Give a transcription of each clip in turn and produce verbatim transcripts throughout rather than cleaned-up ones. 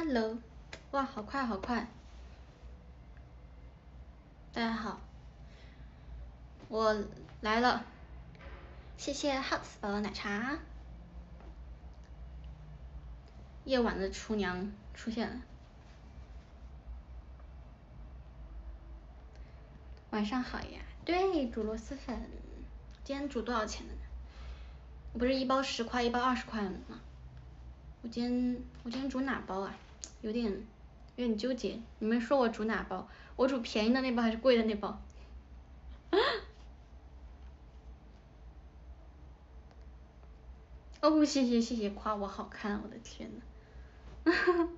Hello， 哇，好快好快！大家好，我来了，谢谢 House 宝宝奶茶。夜晚的厨娘出现了。晚上好呀，对，煮螺蛳粉。今天煮多少钱的呢？我不是一包十块，一包二十块吗？我今天我今天煮哪包啊？有点有点纠结。你们说我煮哪包？我煮便宜的那包还是贵的那包？哦，谢谢谢谢夸我好看，我的天呐。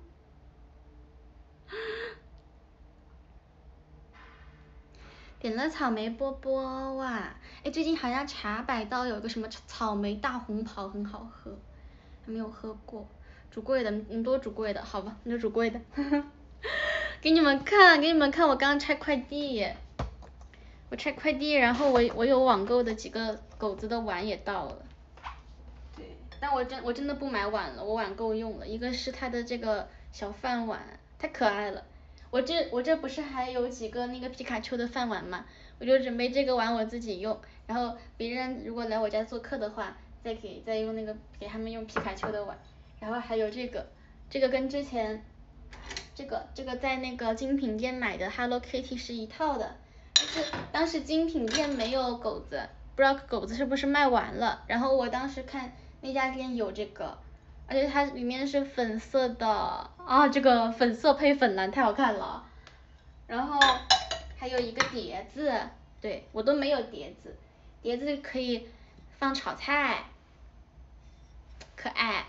点了草莓波波哇，哎，最近好像茶百道有个什么草莓大红袍很好喝，还没有喝过。煮贵的，你多煮贵的，好吧，那就煮贵的。给你们看，给你们看，我刚拆快递，我拆快递，然后我我有网购的几个狗子的碗也到了。对，但我真我真的不买碗了，我网购用了，一个是它的这个小饭碗，太可爱了。我这我这不是还有几个那个皮卡丘的饭碗嘛，我就准备这个碗我自己用，然后别人如果来我家做客的话，再给再用那个给他们用皮卡丘的碗，然后还有这个，这个跟之前这个这个在那个精品店买的 Hello Kitty 是一套的，但是当时精品店没有狗子，不知道狗子是不是卖完了，然后我当时看那家店有这个。而且它里面是粉色的啊，这个粉色配粉蓝太好看了。然后还有一个碟子，对我都没有碟子，碟子可以放炒菜，可爱。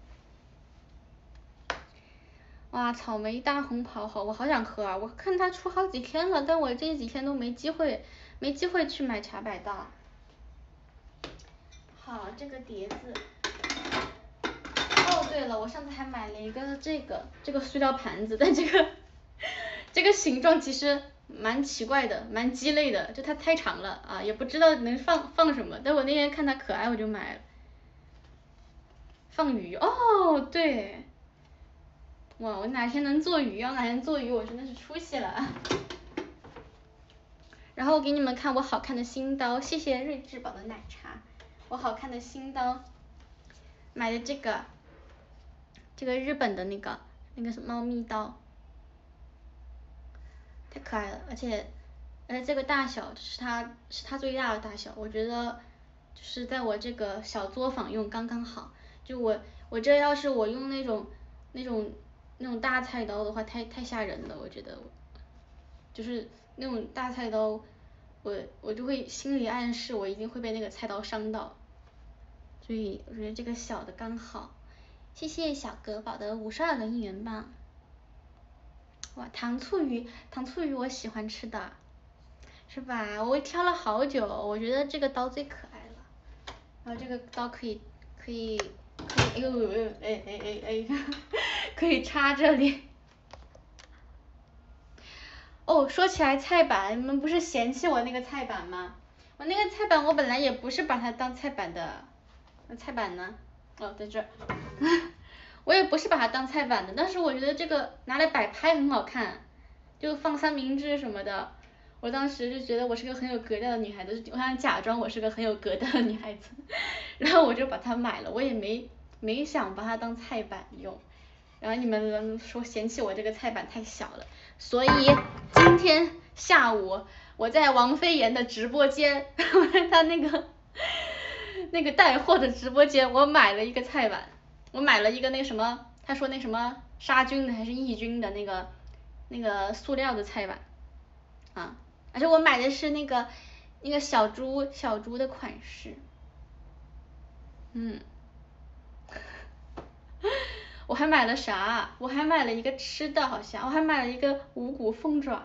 哇，草莓大红袍好，我好想喝啊！我看它出好几天了，但我这几天都没机会，没机会去买茶百道。好，这个碟子。哦，对了，我上次还买了一个这个这个塑料盘子，但这个这个形状其实蛮奇怪的，蛮鸡肋的，就它太长了啊，也不知道能放放什么。但我那天看它可爱，我就买了。放鱼哦，对，哇，我哪天能做鱼啊？哪天做鱼我真的是出息了。然后我给你们看我好看的新刀，谢谢睿智宝的奶茶，我好看的新刀，买的这个。这个日本的那个那个是猫咪刀，太可爱了，而且而且这个大小是它是它最大的大小，我觉得就是在我这个小作坊用刚刚好。就我我这要是我用那种那种那种大菜刀的话，太太吓人了，我觉得就是那种大菜刀，我我就会心理暗示我一定会被那个菜刀伤到，所以我觉得这个小的刚好。谢谢小格宝的五十二个应援棒。哇，糖醋鱼，糖醋鱼我喜欢吃的，是吧？我挑了好久，我觉得这个刀最可爱了。然后这个刀可以可以可以，哎呦呦呦，哎哎哎哎，可以插这里。哦，说起来菜板，你们不是嫌弃我那个菜板吗？我那个菜板我本来也不是把它当菜板的，那菜板呢？哦，在这儿。我也不是把它当菜板的，但是我觉得这个拿来摆拍很好看，就放三明治什么的。我当时就觉得我是个很有格调的女孩子，我想假装我是个很有格调的女孩子，然后我就把它买了，我也没没想把它当菜板用。然后你们说嫌弃我这个菜板太小了，所以今天下午我在王菲妍的直播间，我在她那个那个带货的直播间，我买了一个菜板。我买了一个那什么，他说那什么杀菌的还是抑菌的那个那个塑料的菜板啊，而且我买的是那个那个小猪小猪的款式，嗯，我还买了啥？我还买了一个吃的，好像我还买了一个五谷凤爪，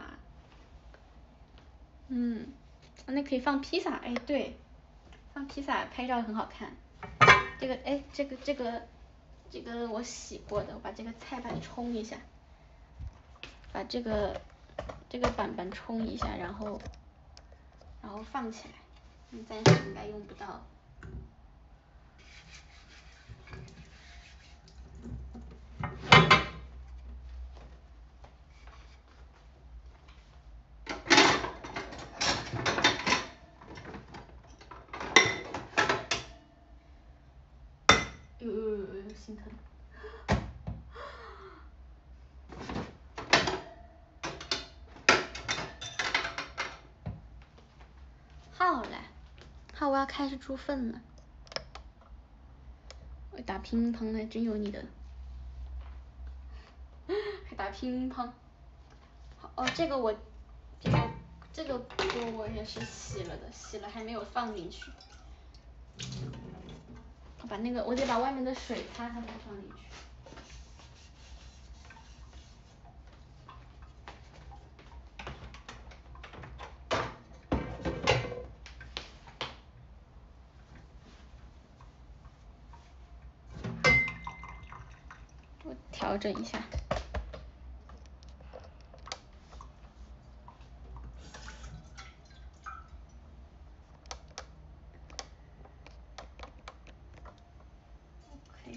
嗯，那可以放披萨，哎对，放披萨拍照很好看。这个哎这个这个这个我洗过的，我把这个菜板冲一下，把这个这个板板冲一下，然后然后放起来，嗯，暂时应该用不到。 心疼。好嘞，好，我要开始煮粉了。我打乒乓还真有你的，还打乒乓。好哦，这个我，这个这个锅我也是洗了的，洗了还没有放进去。我把那个，我得把外面的水擦擦再放进去。我调整一下。OK。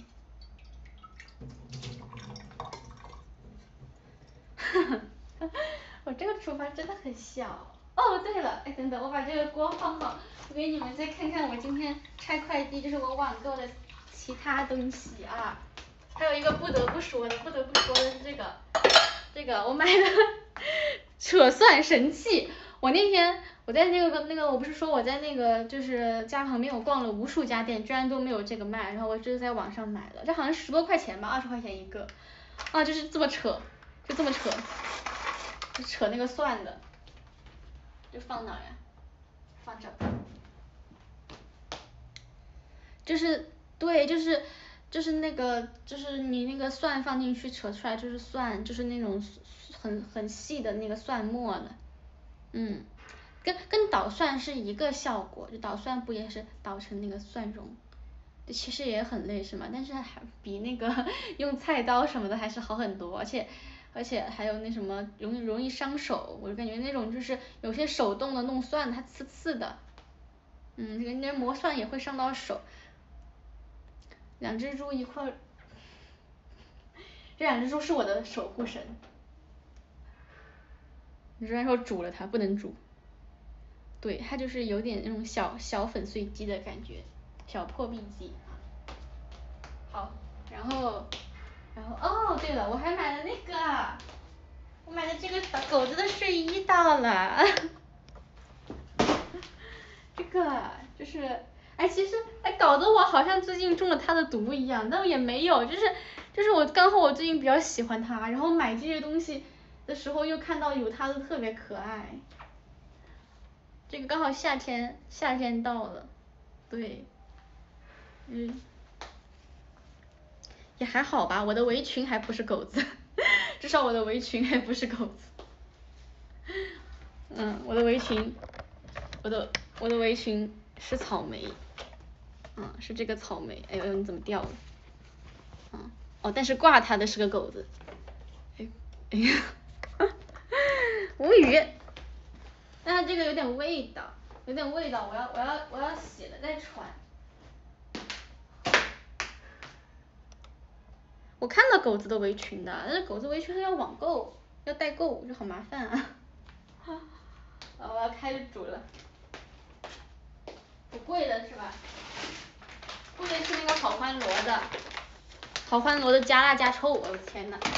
我这个厨房真的很小。哦，对了，哎，等等，我把这个锅放好，我给你们再看看我今天拆快递，就是我网购的其他东西啊。还有一个不得不说的，不得不说的是这个，这个我买的扯蒜神器。我那天我在那个那个，我不是说我在那个就是家旁边我逛了无数家店，居然都没有这个卖，然后我这是在网上买的，这好像十多块钱吧，二十块钱一个，啊，就是这么扯，就这么扯，就扯那个蒜的。就放哪呀？放这。就是对，就是就是那个就是你那个蒜放进去扯出来就是蒜，就是那种很很细的那个蒜末了。嗯，跟跟捣蒜是一个效果，就捣蒜不也是捣成那个蒜蓉，其实也很累是吗？但是还比那个用菜刀什么的还是好很多，而且而且还有那什么容易容易伤手，我就感觉那种就是有些手动的弄蒜它刺刺的，嗯，人家磨蒜也会伤到手。两只猪一块，这两只猪是我的守护神。你虽然说煮了它不能煮，对，它就是有点那种小小粉碎机的感觉，小破壁机。好，然后然后哦对了，我还买了那个，我买的这个狗子的睡衣到了。这个就是哎其实哎搞得我好像最近中了它的毒一样，但也没有，就是就是我刚好我最近比较喜欢它，然后买这些东西的时候又看到有它的特别可爱。这个刚好夏天夏天到了，对，嗯，也还好吧，我的围裙还不是狗子，至少我的围裙还不是狗子。嗯，我的围裙，我的我的围裙是草莓，嗯，是这个草莓，哎呦你怎么掉了？嗯，哦，但是挂它的是个狗子，哎哎呀，无语。但是这个有点味道，有点味道，我要我要我要洗了再穿。我看到狗子的围裙的，但是狗子围裙还要网购，要代购，就好麻烦啊。啊，我要开始煮了。不贵的是吧？贵的是那个好欢螺的，好欢螺的加辣加臭，我的天呐。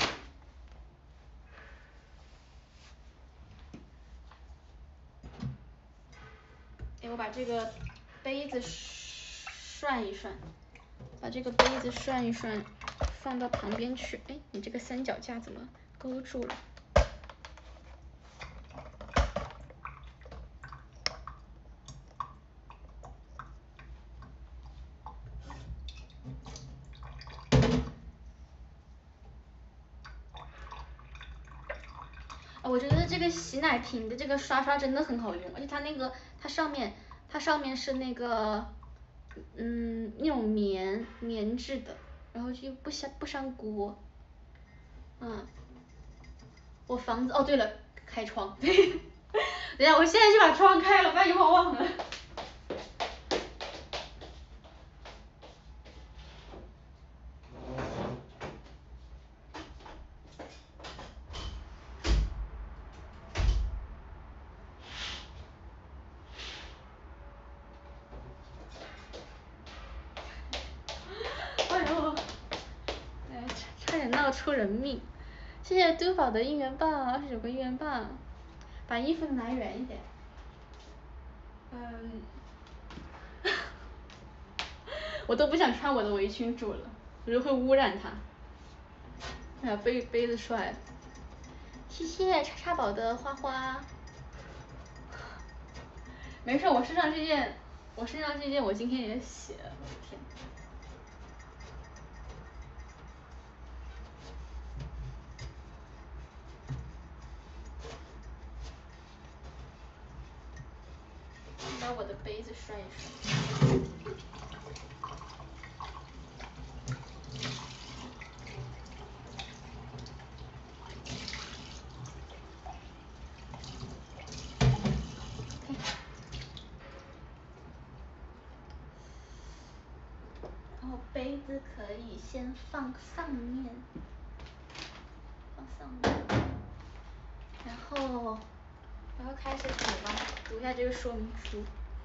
哎，我把这个杯子涮一涮，把这个杯子涮一涮，放到旁边去。哎，你这个三脚架怎么勾住了？我觉得这个洗奶瓶的这个刷刷真的很好用，而且它那个它上面它上面是那个嗯那种棉棉质的，然后就不伤不伤锅。嗯，我房子哦对了，开窗。等一下，我现在就把窗开了，不然一会儿忘了。哎呦， 要出人命。谢谢都宝的应援棒，二十九个应援棒，把衣服拿远一点。嗯，我都不想穿我的围裙住了，我就会污染它。哎呀，杯杯子帅。谢谢叉叉宝的花花。没事，我身上这件，我身上这件我今天也洗了，我的天。把我的杯子摔一摔。然后杯子可以先放上面，放上面，然后我要开始煮吧，读一下这个说明书。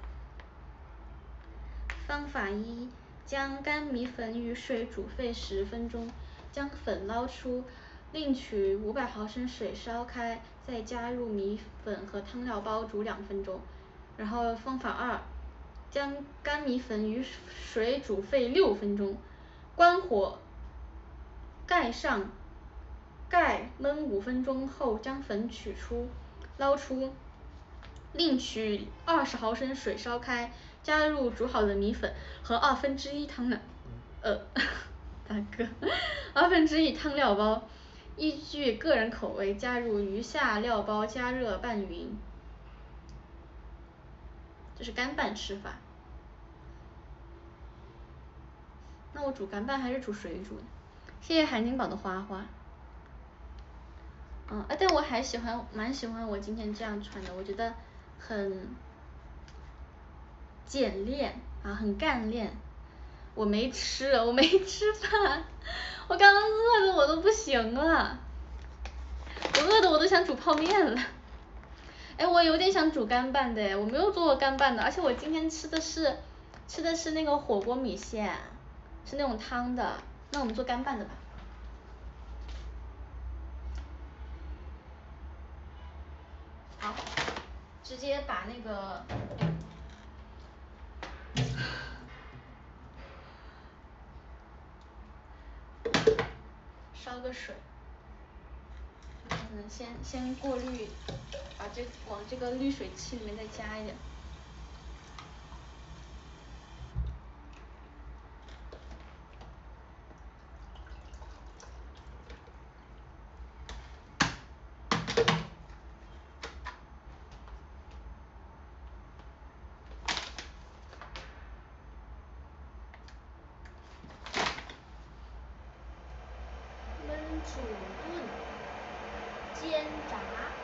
方法一：将干米粉与水煮沸十分钟，将粉捞出，另取五百毫升水烧开，再加入米粉和汤料包煮两分钟。然后方法二：将干米粉与水煮沸六分钟，关火，盖上，盖焖五分钟后将粉取出，捞出，另取二十毫升水烧开，加入煮好的米粉和二分之一汤料，呃，大哥，二分之一汤料包，依据个人口味加入余下料包，加热拌匀。这是干拌吃法。那我煮干拌还是煮水煮呢？谢谢海宁宝的花花。嗯，哎，但我还喜欢，蛮喜欢我今天这样穿的，我觉得很简练啊，很干练。我没吃，我没吃饭，我刚刚饿的我都不行了，我饿的我都想煮泡面了。哎，我有点想煮干拌的，我没有做过干拌的，而且我今天吃的是吃的是那个火锅米线，是那种汤的，那我们做干拌的吧。好，直接把那个烧个水，嗯，先先过滤，把这往这个滤水器里面再加一点。煮炖、煎炸。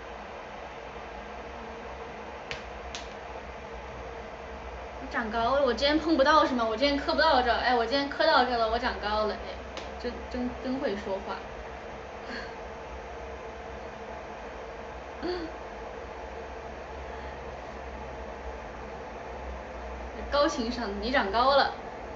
我长高了，我之前碰不到是吗？我之前磕不到这，哎，我今天磕到这了，我长高了，哎，真真真会说话。高情商，你长高了。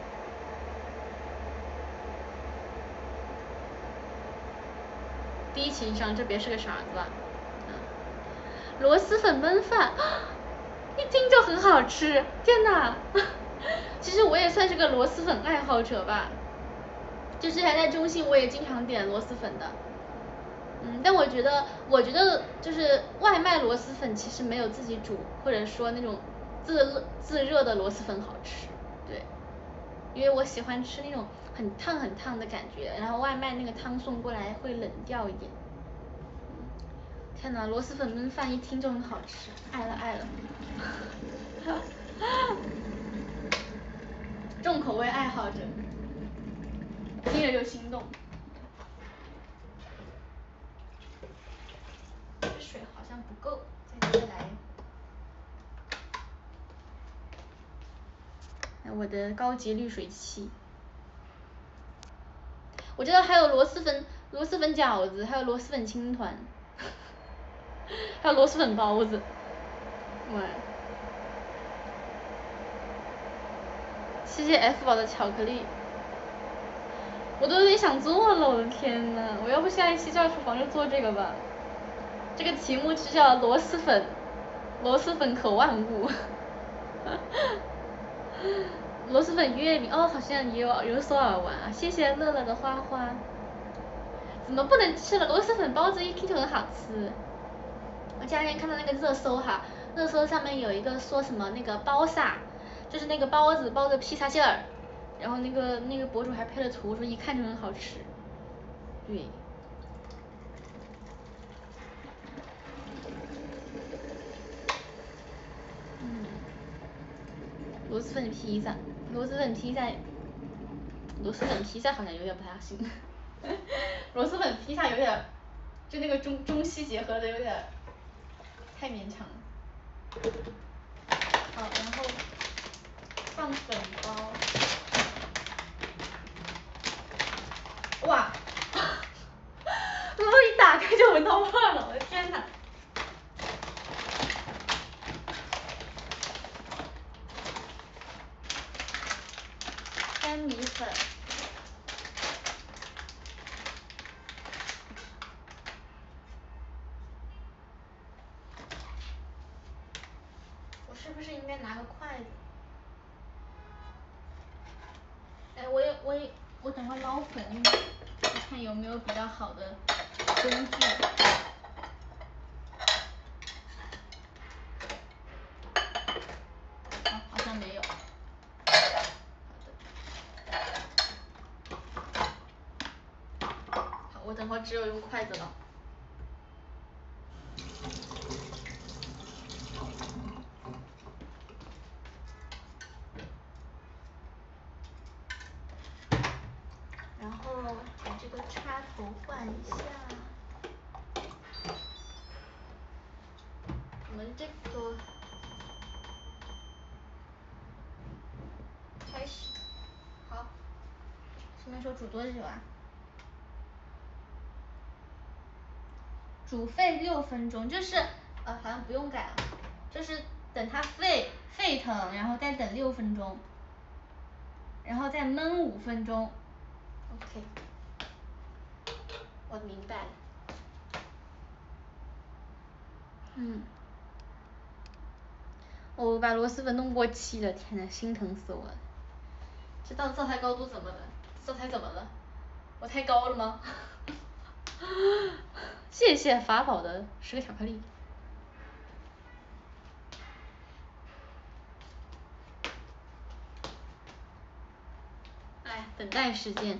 低情商，这别是个傻子吧？嗯，螺蛳粉焖饭，一听就很好吃，天哪！其实我也算是个螺蛳粉爱好者吧，就之前在中信我也经常点螺蛳粉的。嗯，但我觉得，我觉得就是外卖螺蛳粉其实没有自己煮或者说那种自自热的螺蛳粉好吃，对，因为我喜欢吃那种很烫很烫的感觉，然后外卖那个汤送过来会冷掉一点。天哪，螺蛳粉焖饭一听就很好吃，爱了爱了。重口味爱好者，听着就心动。这水好像不够，再接来。哎，我的高级滤水器。我知道还有螺蛳粉、螺蛳粉饺子，还有螺蛳粉青团，还有螺蛳粉包子。喂，谢谢 F 宝的巧克力。 我都有点想做了，我的天呐，我要不下一期教厨房就做这个吧。这个题目就叫螺蛳粉，螺蛳粉可万物。螺蛳粉月饼哦，好像也有有所耳闻啊。谢谢乐乐的花花。怎么不能吃了？螺蛳粉包子一听就很好吃。我前两天看到那个热搜哈，热搜上面有一个说什么那个包萨，就是那个包子包着披萨馅儿，然后那个那个博主还配了图，说一看就很好吃。对。嗯。螺蛳粉披萨，螺蛳粉披萨，螺蛳粉披萨好像有点不太行。螺蛳粉披萨有点，就那个中中西结合的有点太勉强了。好，然后放粉包。哇！炉一打开就闻到味儿了，我的天呐！干米粉。我是不是应该拿个筷子？哎，我也我也我等会捞粉，我看有没有比较好的工具。哦，好像没有。好，我等会只有用筷子了。然后把这个插头换一下。我们这个开始。好。什么时候煮多久啊？煮沸六分钟，就是呃好像不用改了，就是等它沸沸腾，然后再等六分钟，然后再焖五分钟。OK。我明白了。嗯。我把螺蛳粉弄过期了，天呐，心疼死我了。这道灶台高度怎么了？灶台怎么了？我太高了吗？谢谢法宝的十个巧克力。哎，等待时间。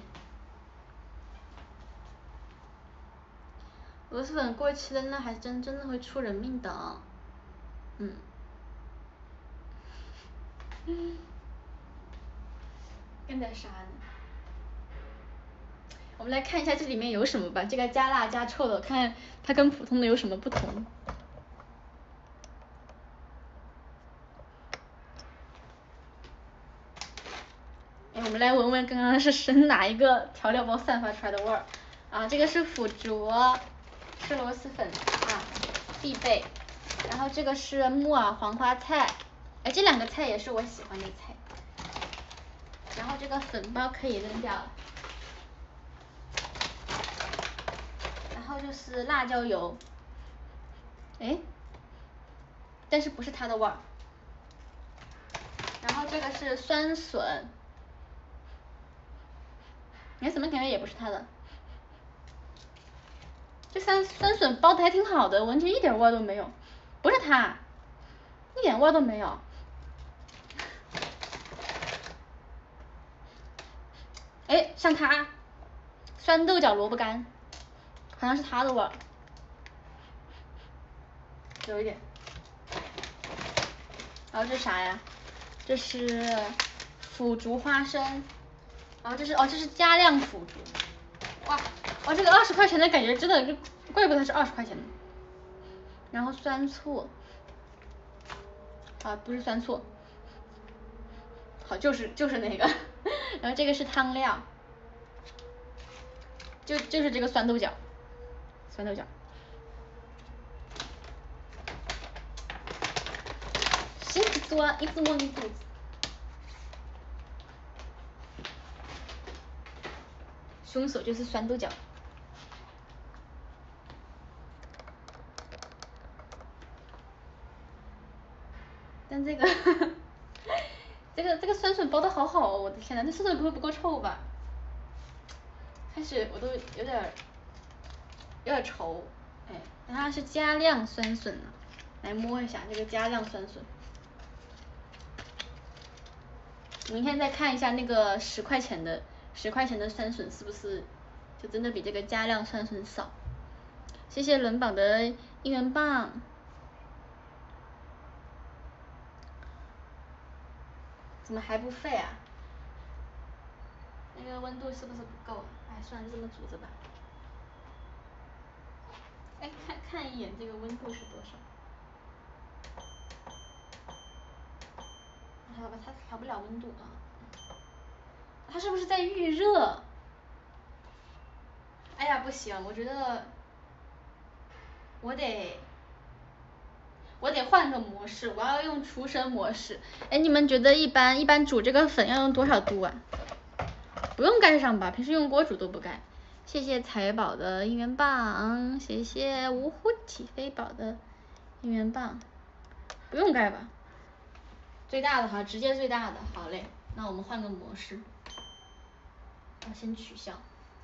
螺蛳粉过期了，那还真真的会出人命的。嗯。嗯。干点啥呢？我们来看一下这里面有什么吧，这个加辣加臭的，看它跟普通的有什么不同。哎，我们来闻闻刚刚是生哪一个调料包散发出来的味儿。啊，这个是腐竹，是螺蛳粉啊，必备。然后这个是木耳黄花菜，哎，这两个菜也是我喜欢的菜。然后这个粉包可以扔掉了。然后就是辣椒油，哎，但是不是它的味儿。然后这个是酸笋，哎，怎么感觉也不是它的？这酸酸笋包的还挺好的，闻着一点味都没有，不是它，一点味都没有。哎，像它，酸豆角萝卜干，好像是它的味儿，有一点。然后这啥呀？这是腐竹花生，然后这是哦，这是加量腐竹。哇，哇，这个二十块钱的感觉真的就怪不得它是二十块钱的。然后酸醋，啊，不是酸醋，好，就是就是那个。然后这个是汤料，就就是这个酸豆角，酸豆角。辛苦做，一直摸你肚子。 凶手就是酸豆角。但这个这个这个酸笋包的好好哦，我的天呐，这酸笋不会不够臭吧？开始我都有点有点稠，哎，它是加量酸笋呢，来摸一下这个加量酸笋。明天再看一下那个十块钱的十块钱的酸笋是不是就真的比这个加量酸笋少。谢谢轮宝的应援棒。怎么还不沸啊？那个温度是不是不够？哎，算了，就这么煮着吧。哎，看看一眼这个温度是多少？好吧，它调不了温度啊。它是不是在预热？哎呀，不行，我觉得我得我得换个模式，我要用厨神模式。哎，你们觉得一般一般煮这个粉要用多少度啊？不用盖上吧，平时用锅煮都不盖。谢谢财宝的应援棒，谢谢芜湖起飞宝的应援棒，不用盖吧？最大的哈，直接最大的，好嘞，那我们换个模式。我先取消。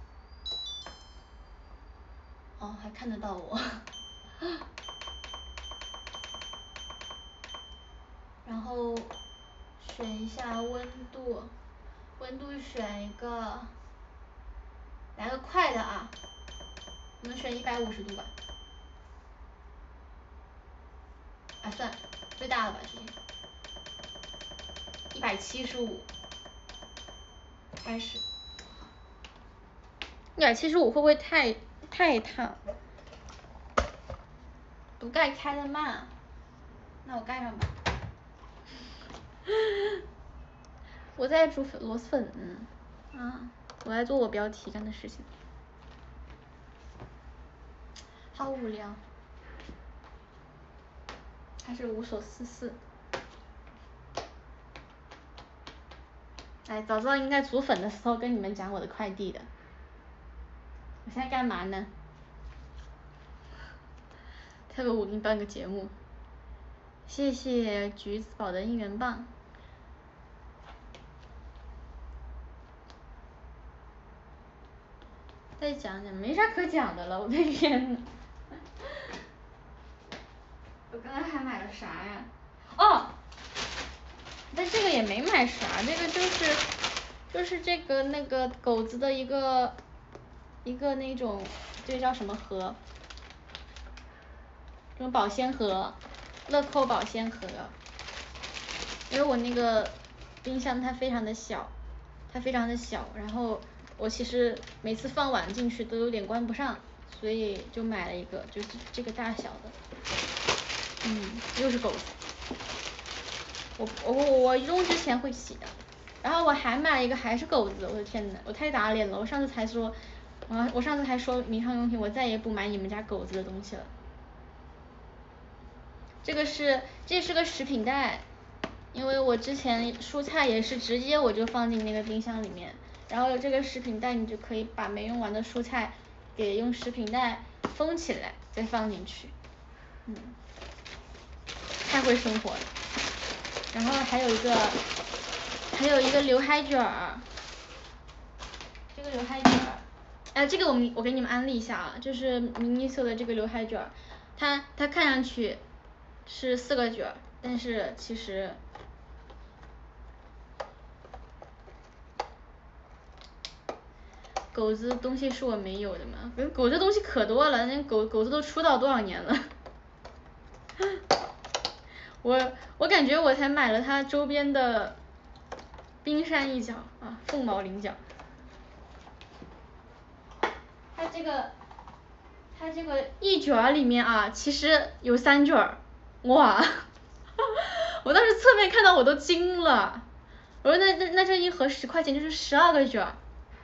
哦，还看得到我。然后选一下温度，温度选一个，来个快的啊，我们选一百五十度吧。啊，算了，最大的吧，直接。一百七十五，开始。一百七十五会不会太太烫？不盖开的慢，那我盖上吧。我在煮螺蛳粉，啊，我在做我标题干的事情。好无聊，还是无所事事。哎，早知道应该煮粉的时候跟你们讲我的快递的。我现在干嘛呢？特别我给你办个节目。谢谢橘子宝的应援棒。再讲讲，没啥可讲的了，我的天呐。我刚刚还买了啥呀？哦，但这个也没买啥，这个就是就是这个那个狗子的一个一个那种，这叫什么盒？这种保鲜盒，乐扣保鲜盒。因为我那个冰箱它非常的小，它非常的小，然后我其实每次放碗进去都有点关不上，所以就买了一个，就是这个大小的。嗯，又是狗子。我我我用之前会洗的，然后我还买了一个还是狗子，我的天呐，我太打脸了！我上次才说，我我上次还说民航用品我再也不买你们家狗子的东西了。这个是这是个食品袋，因为我之前蔬菜也是直接我就放进那个冰箱里面，然后这个食品袋你就可以把没用完的蔬菜给用食品袋封起来再放进去。嗯，太会生活了。然后还有一个还有一个刘海卷儿，这个刘海卷儿，哎，这个我们我给你们安利一下啊，就是迷你色的这个刘海卷儿，它它看上去是四个卷儿，但是其实狗子东西是我没有的嘛，狗子东西可多了，那狗狗子都出道多少年了。我我感觉我才买了它周边的冰山一角啊，凤毛麟角。它这个它这个一卷里面啊，其实有三卷，哇！我当时侧面看到我都惊了，我说那那那这一盒十块钱就是十二个卷。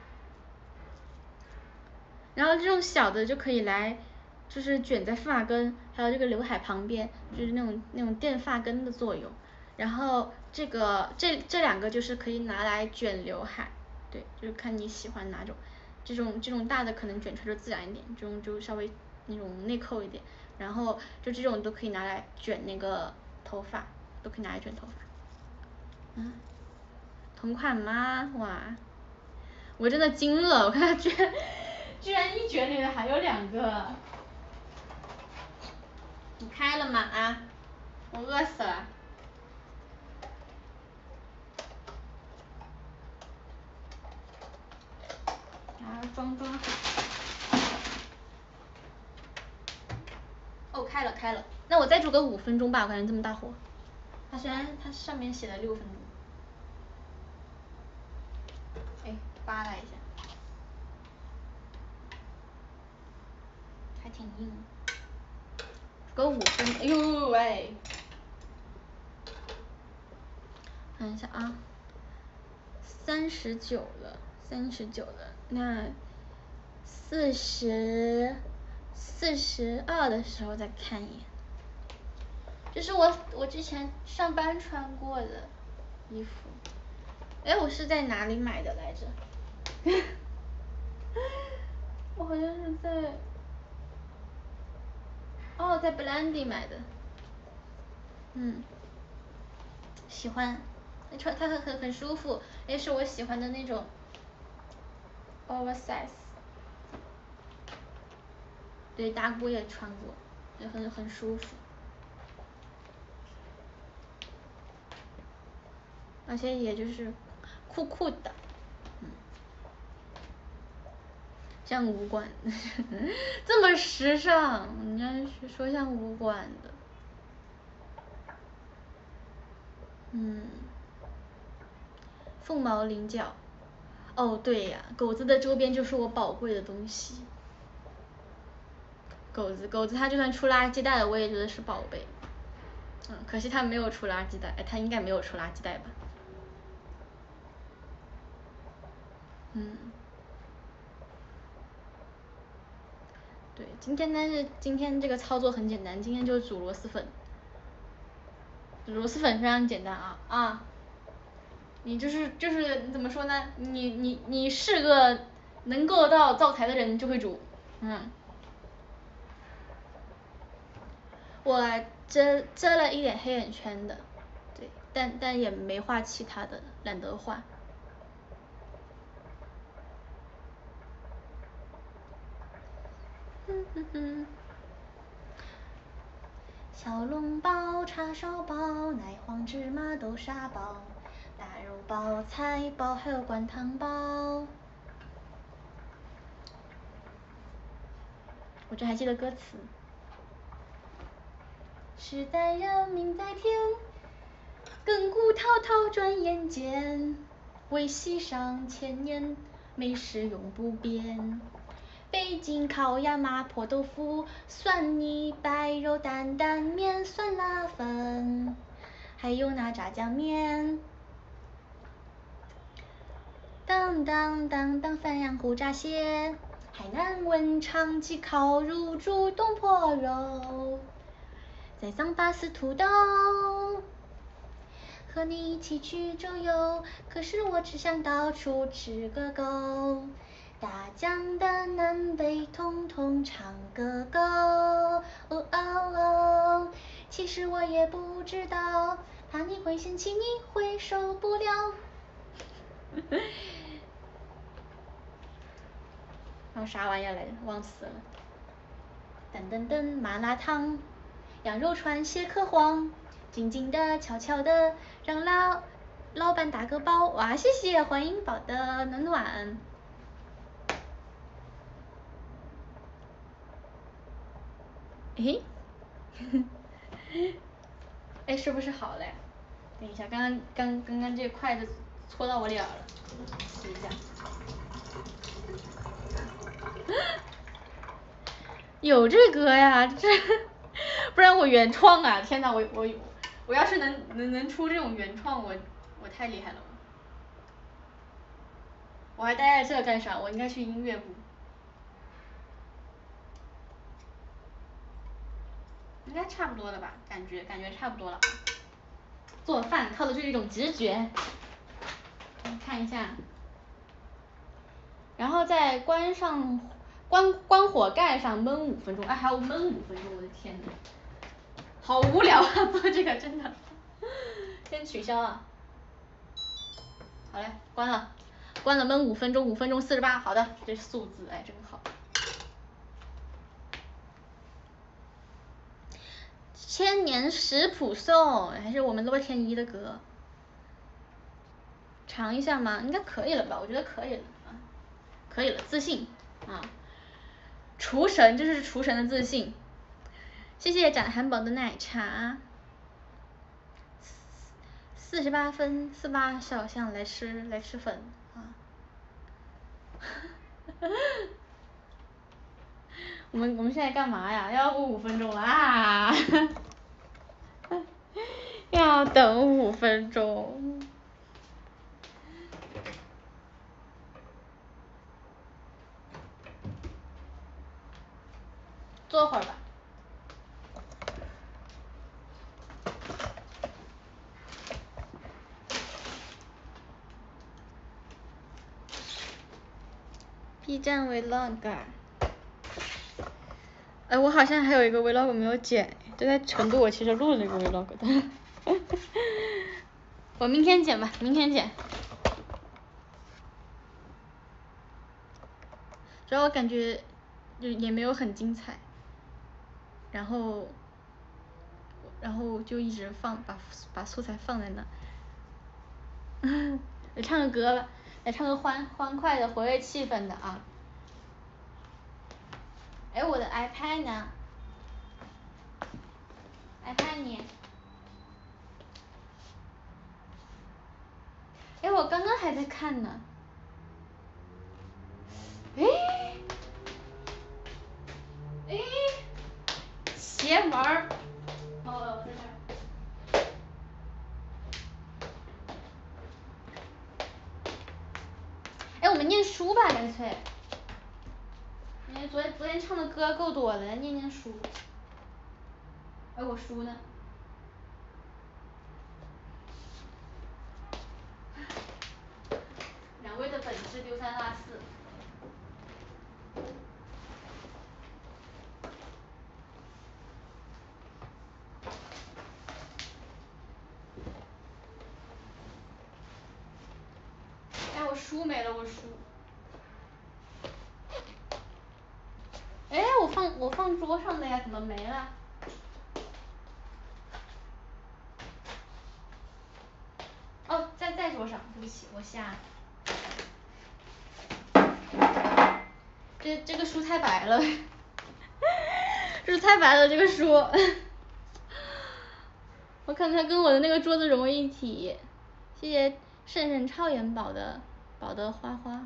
然后这种小的就可以来，就是卷在发根，还有这个刘海旁边，就是那种那种垫发根的作用。然后这个这这两个就是可以拿来卷刘海，对，就是看你喜欢哪种。 这种这种大的可能卷出来就自然一点，这种就稍微那种内扣一点，然后就这种都可以拿来卷那个头发，都可以拿来卷头发。嗯，同款吗？哇，我真的惊了，我看它居然居然一卷里面还有两个。你开了吗？啊，我饿死了。啊，装装好。哦，开了开了，那我再煮个五分钟吧，我感觉这么大火。它虽然它上面写了六分钟。哎，扒拉一下。还挺硬。煮个五分，哎呦喂！看一下啊，三十九了，三十九了，那四十四十二的时候再看一眼。这是我我之前上班穿过的衣服。哎，我是在哪里买的来着？我好像是在，哦，在 Blandy 买的。嗯，喜欢，穿它很很很舒服，也是我喜欢的那种 oversize。对，大姑也穿过，也很很舒服。而且也就是酷酷的，嗯，像武馆，这么时尚，人家是说像武馆的，嗯，凤毛麟角，哦对呀，狗子的周边就是我宝贵的东西，狗子狗子它就算出垃圾袋了，我也觉得是宝贝，嗯，可惜它没有出垃圾袋，哎，它应该没有出垃圾袋吧。嗯，对，今天但是今天这个操作很简单，今天就是煮螺蛳粉，煮螺蛳粉非常简单啊啊，你就是就是怎么说呢？你你你是个能够到灶台的人就会煮，嗯。我遮遮了一点黑眼圈的，对，但但也没画其他的，懒得画。嗯哼哼。小笼包、叉烧包、奶黄芝麻豆沙包、大肉包、菜包，还有灌汤包。我这还记得歌词。时代人民在天，亘古滔滔转眼间，维系上千年，美食永不变。北京烤鸭、麻婆豆腐、蒜泥白肉担担面、酸辣粉，还有那炸酱面。当当当当，涮羊骨炸蟹，海南文昌鸡烤乳猪东坡肉，再上巴斯土豆，和你一起去周游，可是我只想到处吃个够。大江的南北统统唱个够，哦哦哦，其实我也不知道，怕你会嫌弃，你会受不了。还有啥玩意儿来着？忘词了。噔噔噔，麻辣烫，羊肉串蟹壳黄，静静的，悄悄的，让老老板打个包。哇，谢谢，欢迎宝的暖暖。诶，哎，是不是好了呀？等一下，刚刚刚刚刚这筷子戳到我脸了，洗一下。有这歌呀，这不然我原创啊！天哪，我我我要是能能能出这种原创，我我太厉害了。我还待在这干啥？我应该去音乐部。应该差不多了吧？感觉感觉差不多了。做饭靠的就是一种直觉。看一下。 然后再关上关关火盖上焖五分钟，哎还要焖五分钟，我的天呐，好无聊啊做这个真的。先取消啊。好嘞，关了，关了焖五分钟，五分钟四十八，好的，这数字哎真好。千年食谱颂还是我们洛天依的歌，尝一下吗？应该可以了吧？我觉得可以了啊，可以了，自信啊，厨神，这是厨神的自信。谢谢展韩宝的奶茶。四十八分，四八小象来吃来吃粉啊！我们我们现在干嘛呀？要不五分钟了啊！要等五分钟。坐会儿吧。B 站 vlog。哎，我好像还有一个 vlog 没有剪，就在成都，我其实录了一个 vlog 的。我明天剪吧，明天剪。主要我感觉就也没有很精彩，然后然后就一直放把把素材放在那。来唱个歌吧，来唱个欢欢快的活跃气氛的啊。哎，我的 iPad 呢 ？iPad 呢？哎，我刚刚还在看呢。哎，哎，邪门儿！哦，在这儿。哎，我们念书吧，干脆。因为昨天昨天唱的歌够多了，来念念书。哎，我书呢？两位的本事丢三落四。哎，我书没了，我书。哎，我放我放桌上的呀，怎么没了？哦，在在桌上，对不起，我瞎了。这这个书太白了，这是太白了，这个书。我看它跟我的那个桌子融为一体。谢谢圣圣超元宝的宝的花花。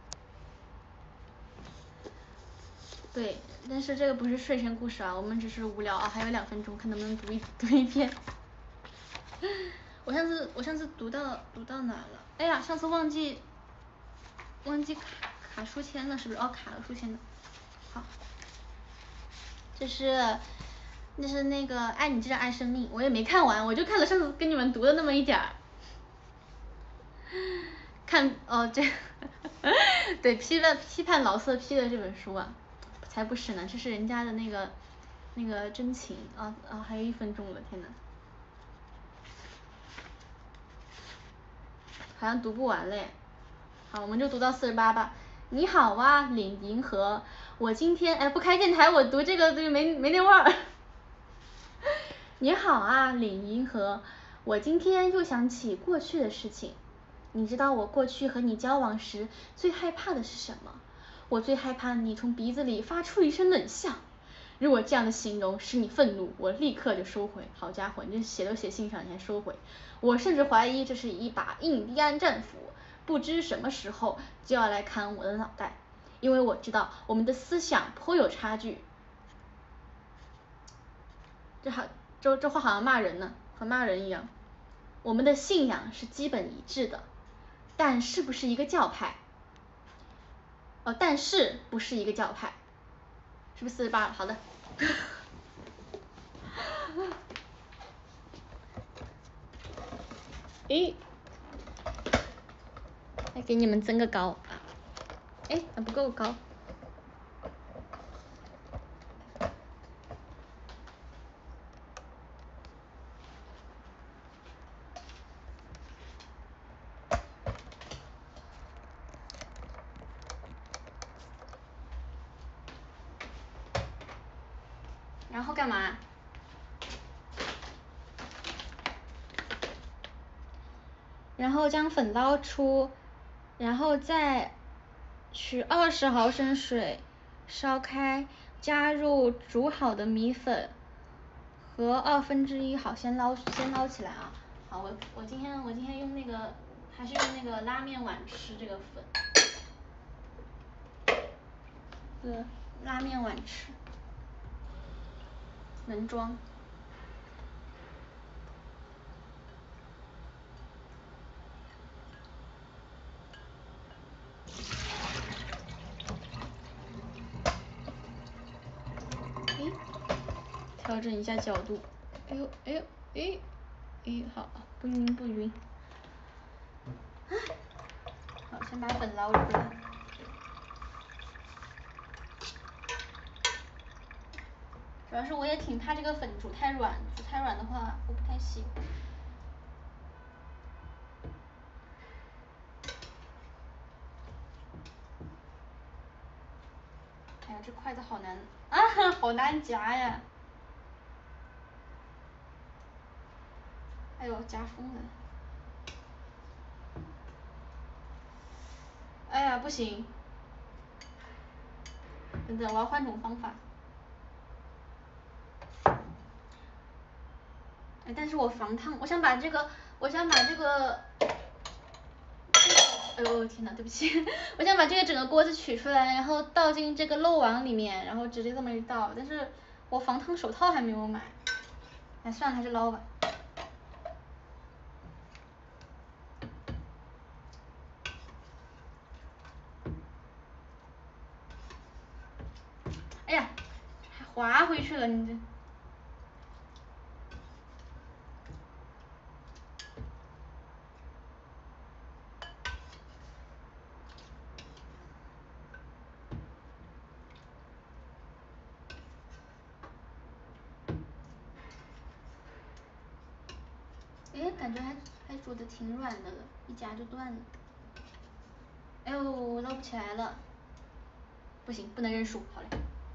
对，但是这个不是睡前故事啊，我们只是无聊啊，还有两分钟，看能不能读一读一篇。我上次我上次读到读到哪了？哎呀，上次忘记忘记卡卡书签了，是不是？哦，卡了书签的。好，这是这是那个爱你这样爱生命，我也没看完，我就看了上次跟你们读的那么一点儿。看哦这对批判批判老色批的这本书啊，才不是呢，这是人家的那个那个真情啊啊，还有一分钟了，天呐，好像读不完嘞。好，我们就读到四十八吧。你好啊，领银河，我今天哎不开电台，我读这个就没没那味儿。你好啊，领银河，我今天又想起过去的事情。你知道我过去和你交往时最害怕的是什么？我最害怕你从鼻子里发出一声冷笑。如果这样的形容使你愤怒，我立刻就收回。好家伙，你这写都写信上，你还收回？我甚至怀疑这是一把印第安战斧，不知什么时候就要来砍我的脑袋。因为我知道我们的思想颇有差距。这好，这这话好像骂人呢，和骂人一样。我们的信仰是基本一致的。但是不是一个教派？哦，但是不是一个教派，是不是四十八了？好的。诶，来给你们增个高啊！ 哎，还不够高。然后干嘛？然后将粉捞出，然后再取二十毫升水烧开，加入煮好的米粉和二分之一，好，先捞先捞起来啊。好，我我今天我今天用那个还是用那个拉面碗吃这个粉，对，拉面碗吃，能装。诶，调整一下角度。哎呦哎呦哎，哎好，不晕不晕。好，先把粉捞出来。主要是我也挺怕这个粉煮太软，煮太软的话我不太喜欢。哎呀，这筷子好难啊，好难夹呀！哎呦，夹疯了！哎呀，不行！等等，我要换种方法。哎，但是我防烫，我想把这个，我想把这个，哎呦天呐，对不起，我想把这个整个锅子取出来，然后倒进这个漏网里面，然后直接这么一倒，但是我防烫手套还没有买。哎，算了，还是捞吧。哎呀，还滑回去了，你这。哎，感觉还还煮的挺软的了，一夹就断了。哎呦，我捞不起来了。不行，不能认输，好嘞。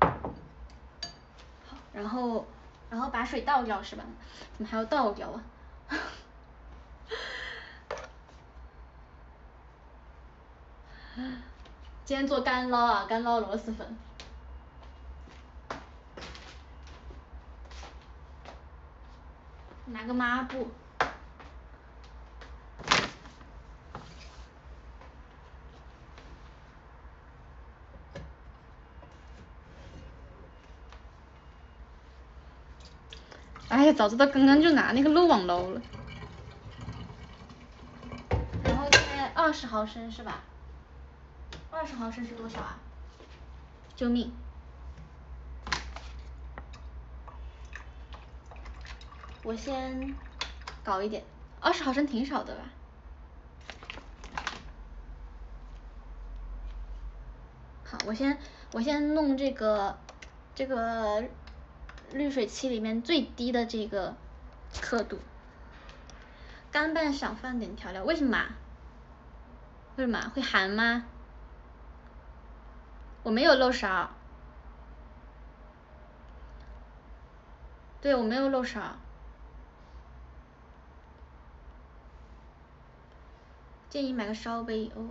好，然后然后把水倒掉是吧？怎么还要倒掉啊？今天做干捞啊，干捞螺蛳粉。拿个抹布。哎呀，早知道刚刚就拿那个漏网捞了。然后现在二十毫升是吧？二十毫升是多少啊？救命！我先搞一点，二十毫升挺少的吧？好，我先我先弄这个这个滤水器里面最低的这个刻度。干拌想放点调料，为什么？为什么会寒吗？我没有漏勺。对，我没有漏勺。建议买个烧杯哦。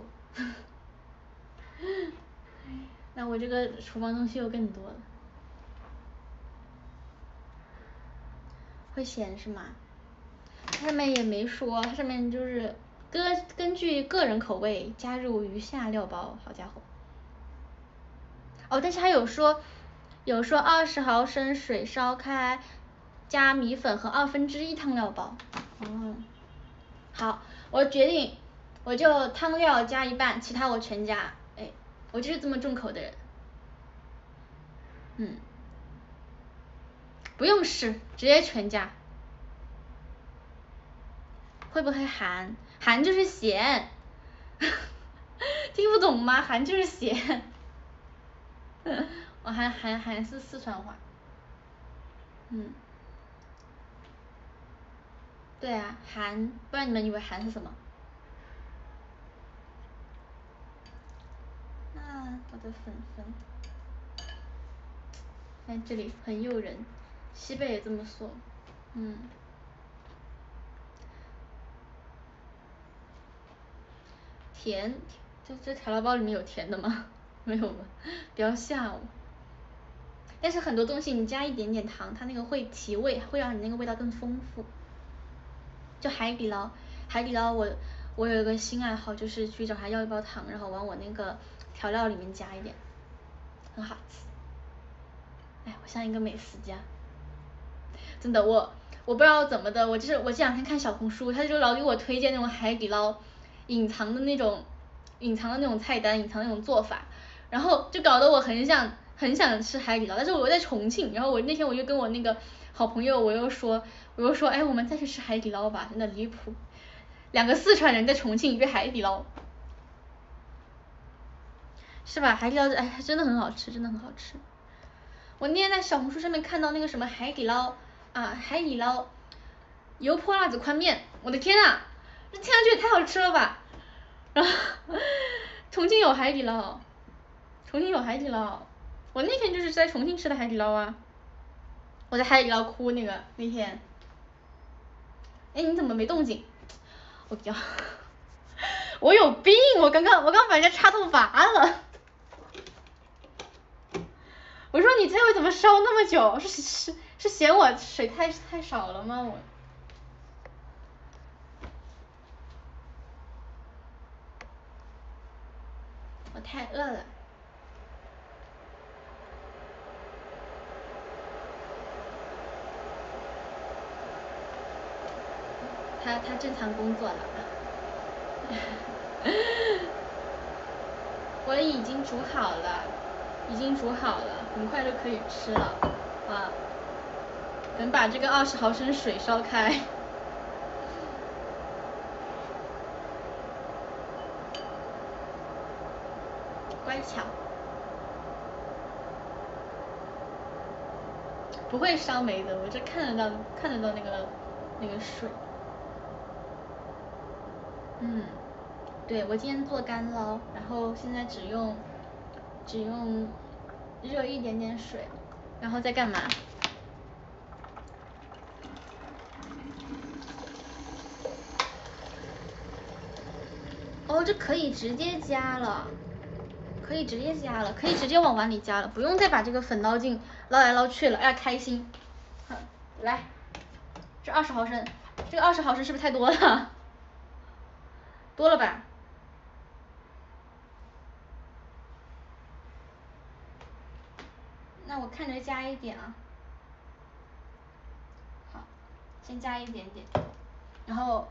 那我这个厨房东西又更多了。会咸是吗？它上面也没说，它上面就是根根据个人口味加入余下料包，好家伙。哦，但是它有说有说二十毫升水烧开，加米粉和二分之一汤料包。哦，好，我决定我就汤料加一半，其他我全加。哎，我就是这么重口的人。嗯，不用试，直接全加。会不会寒？寒就是咸。 听不懂吗？韩就是咸。我韩韩韩是四川话。嗯。对啊，韩，不然你们以为韩是什么？啊，我的粉粉。哎，这里很诱人，西贝也这么说。嗯。甜，这这调料包里面有甜的吗？没有吧，不要吓我。但是很多东西你加一点点糖，它那个会提味，会让你那个味道更丰富。就海底捞，海底捞我我有一个新爱好，就是去找他要一包糖，然后往我那个调料里面加一点，很好吃。哎，我像一个美食家。真的，我我不知道怎么的，我就是我这两天看小红书，他就老给我推荐那种海底捞隐藏的那种隐藏的那种菜单，隐藏的那种做法，然后就搞得我很想很想吃海底捞，但是我又在重庆，然后我那天我就跟我那个好朋友我又说我又说哎我们再去吃海底捞吧，真的离谱，两个四川人在重庆约海底捞，是吧？海底捞哎真的很好吃，真的很好吃。我那天在小红书上面看到那个什么海底捞啊，海底捞油泼辣子宽面，我的天啊，这听上去也太好吃了吧！然后重庆有海底捞，重庆有海底捞，我那天就是在重庆吃的海底捞啊，我在海底捞哭那个那天。哎，你怎么没动静？我叫，我有病！我刚刚我刚把人家插头拔了。我说你这会怎么烧那么久？是是是嫌我水太太少了吗？我。我太饿了。他他正常工作了。我已经煮好了，已经煮好了，很快就可以吃了。啊，等把这个二十毫升水烧开。乖巧。不会烧没的，我这看得到看得到那个那个水。嗯，对，我今天做干捞，然后现在只用只用热一点点水，然后再干嘛？哦，这可以直接加了，可以直接加了，可以直接往碗里加了，不用再把这个粉捞进捞来捞去了，哎呀开心。来，这二十毫升，这个二十毫升是不是太多了？多了吧？那我看着加一点啊。好，先加一点点，然后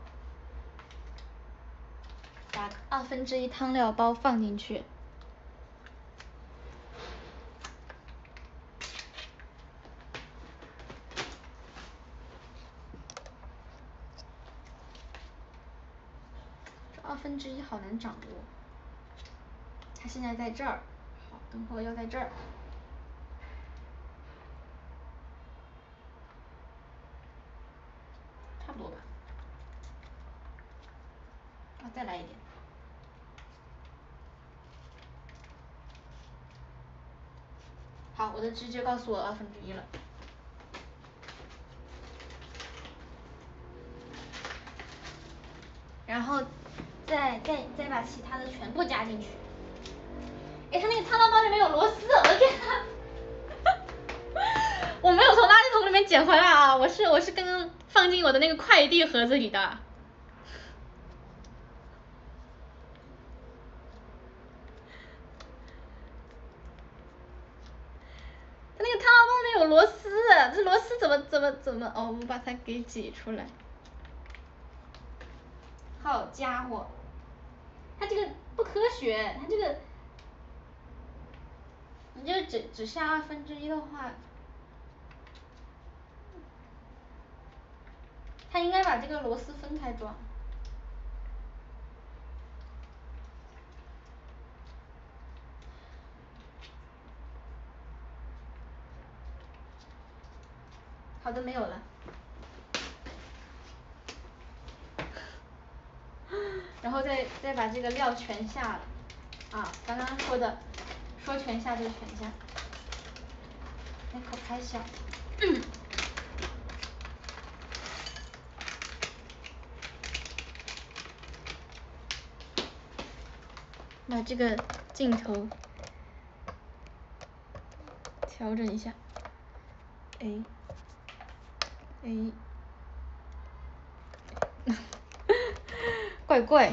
把二分之一汤料包放进去。这二分之一好难掌握，它现在在这儿，好，等会儿要在这儿。差不多吧。啊，再来一点。好，我的直觉告诉我二分之一了。然后再再再把其他的全部加进去。哎，它那个汤包包里面有螺丝，我的天啊！我没有从垃圾桶里面捡回来啊，我是我是刚刚放进我的那个快递盒子里的。它那个汤包包里面有螺丝，这螺丝怎么怎么怎么？哦，我把它给挤出来。好家伙，它这个不科学，它这个，你这只只下二分之一的话，它应该把这个螺丝分开装。 好的，没有了。然后再再把这个料全下了，啊，刚刚说的，说全下就全下。那口太小。嗯。把这个镜头调整一下。哎，哎，怪怪。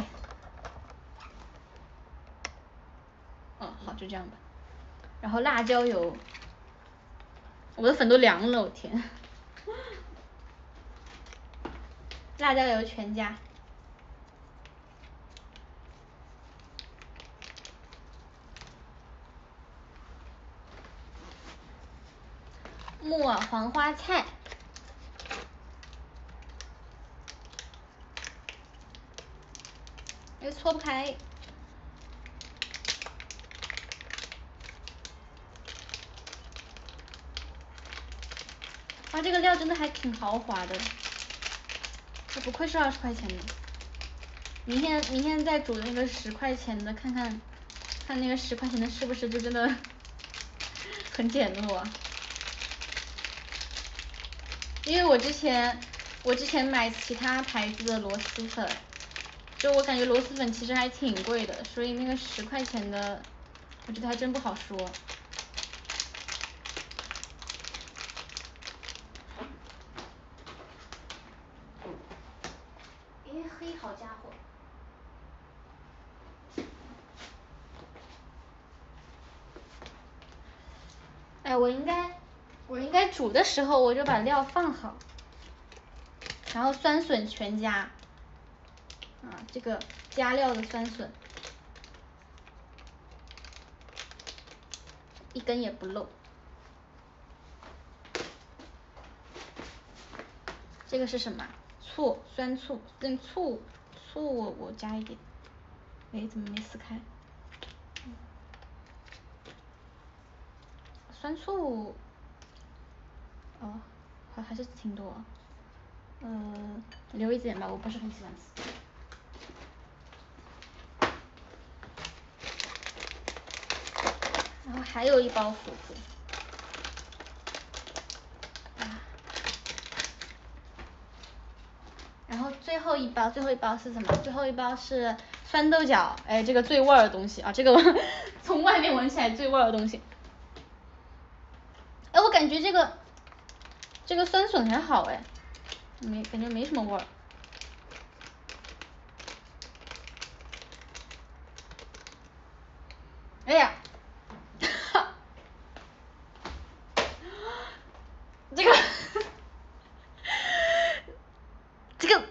嗯，好，就这样吧。然后辣椒油，我的粉都凉了，我天。辣椒油全加。木耳黄花菜。又搓不开。哇，这个料真的还挺豪华的，这不愧是二十块钱的。明天明天再煮那个十块钱的，看看看那个十块钱的是不是就真的很简陋啊？因为我之前我之前买其他牌子的螺蛳粉，就我感觉螺蛳粉其实还挺贵的，所以那个十块钱的，我觉得还真不好说。哎嘿，好家伙！哎，我应该我应该煮的时候我就把料放好，然后酸笋全加，啊，这个加料的酸笋，一根也不漏。这个是什么？醋，酸醋，跟醋醋我我加一点。哎，怎么没撕开？酸醋，哦，还还是挺多，呃，留一点吧，我不是很喜欢吃。然后还有一包腐竹。然后最后一包，最后一包是什么？最后一包是酸豆角，哎，这个最味儿的东西啊，这个从外面闻起来最味儿的东西。哎，我感觉这个这个酸笋还好哎，没感觉没什么味儿。哎呀，这个这个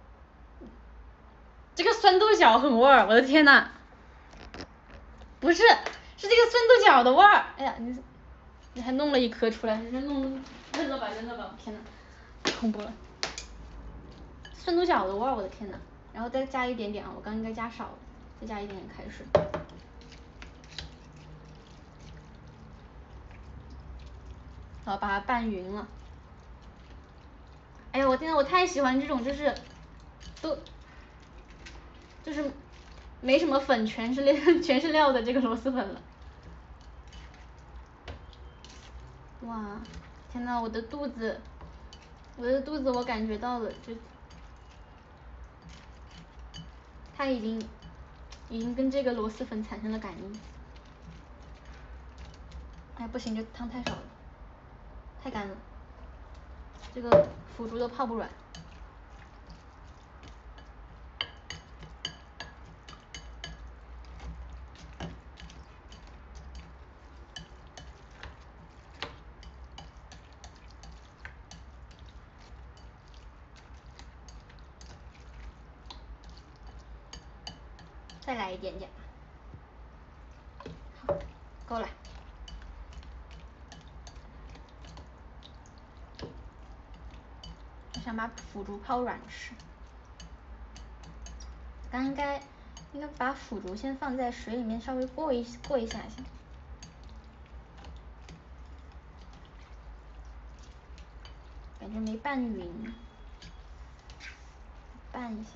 这个酸豆角很味儿，我的天呐！不是，是这个酸豆角的味儿。哎呀，你你还弄了一颗出来，你弄扔了吧扔了吧，我天呐，太恐怖了。酸豆角的味儿，我的天呐！然后再加一点点啊，我刚应该加少了，再加一点点开水。然后把它拌匀了。哎呀，我天呐，我太喜欢这种就是都就是没什么粉，全是料全是料的这个螺蛳粉了。哇，天呐，我的肚子，我的肚子我感觉到了，就它已经已经跟这个螺蛳粉产生了感应。哎，不行，这汤太少了，太干了，这个腐竹都泡不软。再来一点点，好，够了。我想把腐竹泡软吃。刚应该应该把腐竹先放在水里面稍微过一过一下下。 感觉没拌匀，拌一下。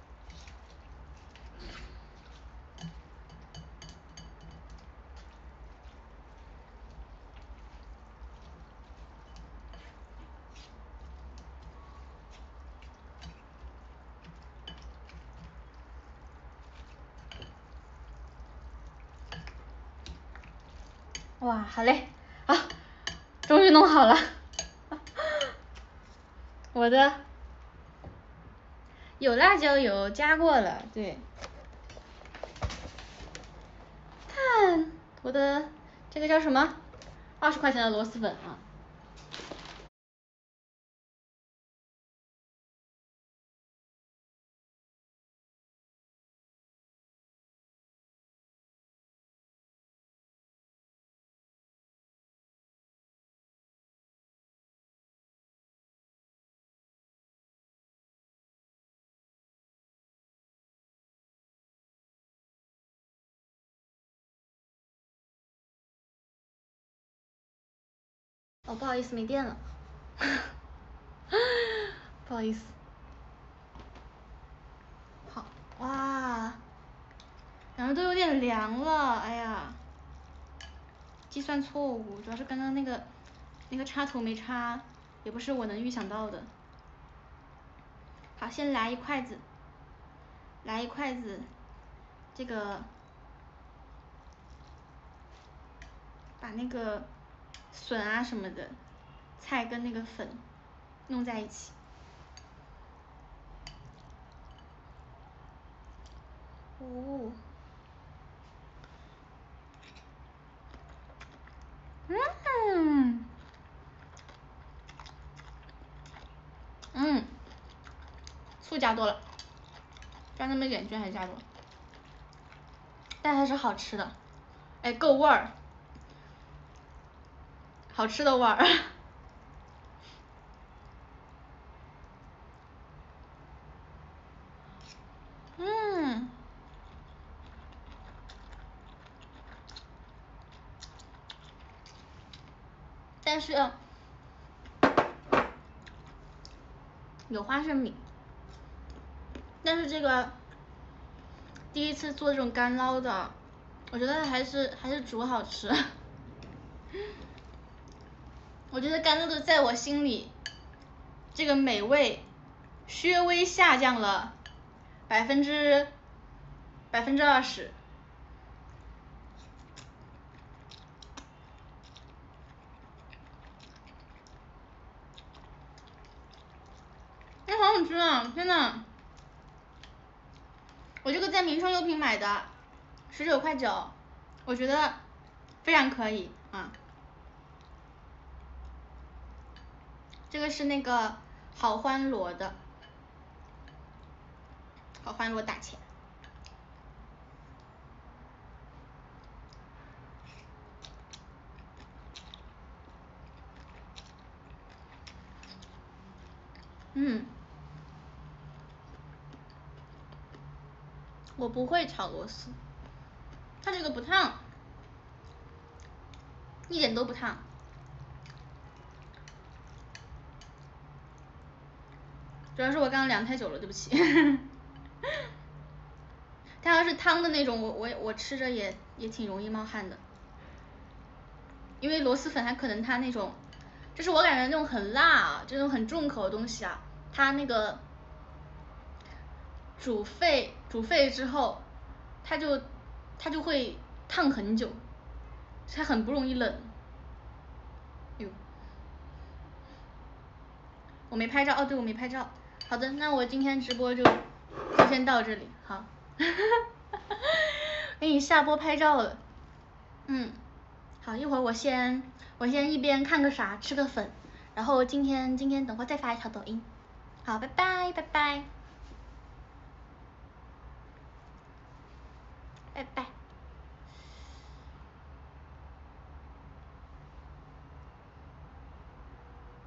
哇，好嘞，好，终于弄好了。我的有辣椒油加过了，对。看我的这个叫什么？二十块钱的螺蛳粉啊。哦，不好意思，没电了。不好意思。好，哇，感觉都有点凉了，哎呀。计算错误，主要是刚刚那个那个插头没插，也不是我能预想到的。好，先来一筷子，来一筷子，这个把那个笋啊什么的菜跟那个粉弄在一起。哦。嗯。嗯。醋加多了，加那么一点居然还加多，但还是好吃的，哎，够味儿，好吃的味儿。嗯。但是有花生米，但是这个第一次做这种干捞的，我觉得还是还是煮好吃。我觉得干捞的在我心里，这个美味略微下降了百分之百分之二十。哎，好好吃啊！天呐，我这个在民生优品买的，十九块九，我觉得非常可以啊。这个是那个好欢螺的，好欢螺打钱。嗯。我不会炒螺丝，它这个不烫，一点都不烫。主要是我刚刚凉太久了，对不起。它要是汤的那种，我我我吃着也也挺容易冒汗的，因为螺蛳粉它可能它那种，就是我感觉那种很辣啊，这种很重口的东西啊，它那个煮沸煮沸之后，它就它就会烫很久，它很不容易冷。哟，我没拍照哦，对，我没拍照。好的，那我今天直播就就先到这里，好。给你下播拍照了。嗯，好，一会儿我先我先一边看个啥，吃个粉，然后今天今天等会再发一条抖音。好，拜拜拜拜拜拜。